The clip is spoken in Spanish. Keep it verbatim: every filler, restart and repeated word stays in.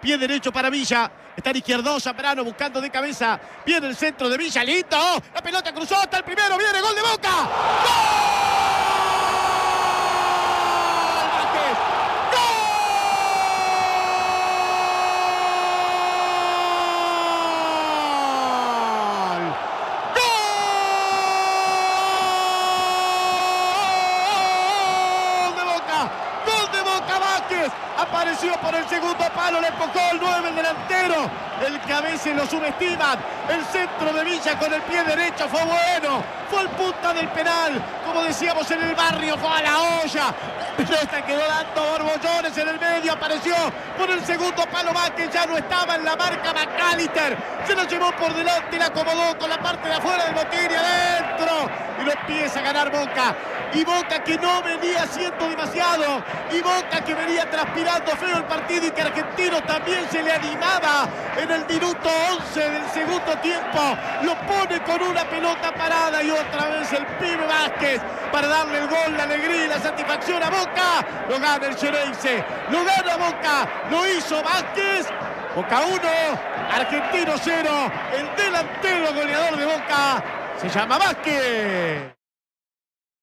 Pie derecho para Villa. Está en izquierdo Zambrano buscando de cabeza. Viene el centro de Villa. Listo. La pelota cruzó hasta el primero. Viene gol de Boca. ¡Gol! Apareció por el segundo palo, le empujó el nueve, el delantero. El que a veces lo subestiman. El centro de Villa con el pie derecho fue bueno. Fue el punta del penal. Como decíamos en el barrio, fue a la olla. Esta quedó dando borbollones en el medio. Apareció por el segundo palo Vázquez. Ya no estaba en la marca McAllister. Se lo llevó por delante y la acomodó con la parte de afuera del botín y adentro. Y lo empieza a ganar Boca. Y Boca que no venía haciendo demasiado. Y Boca que venía transpirando feo el partido y que Argentino también se le animaba en el minuto once del segundo tiempo. Lo pone con una pelota parada y otra vez el pibe Vázquez para darle el gol, la alegría y la satisfacción a Boca. Lo gana el Xereyse, lo gana Boca, lo hizo Vázquez. Boca uno, Argentino cero. El delantero goleador de Boca se llama Vázquez.